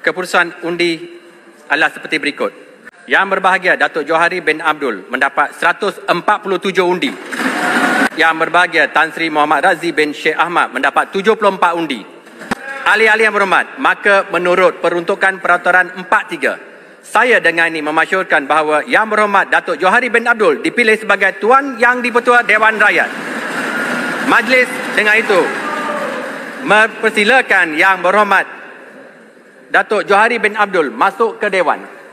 Keputusan undi adalah seperti berikut. Yang berbahagia Datuk Johari bin Abdul mendapat 147 undi. Yang berbahagia Tan Sri Muhammad Razi bin Sheikh Ahmad mendapat 74 undi. Ahli-ahli yang berhormat, maka menurut peruntukan peraturan 43, saya dengan ini memasyurkan bahawa Yang Berhormat Datuk Johari bin Abdul dipilih sebagai Tuan Yang di-Pertua Dewan Rakyat. Majlis dengan itu mempersilakan Yang Berhormat Datuk Johari bin Abdul masuk ke Dewan.